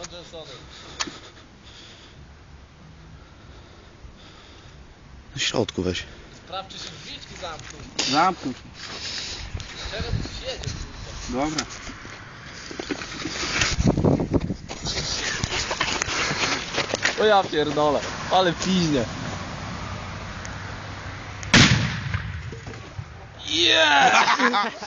W środku weź. Sprawdź, czy się drzwiczki zamkną. Zamknął się. Teraz tu siedzie. Dobra. O ja pierdolę, ale piźnie. Yeah!